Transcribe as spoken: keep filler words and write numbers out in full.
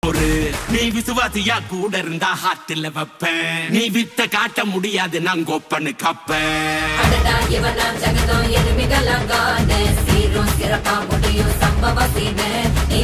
ஒரு நீ விசுவாசியா கூட இருந்தா ஹார்ட்ல வைப்பேன். நீ வித்த காட்ட முடியாது நான் கோப்பன்னு கப்பேன். அடடா இவனாம் ஜகதம் எருமிகளாங்கானே சீரும் சிறப்பா முடியும் சம்பவ சீனே. நீ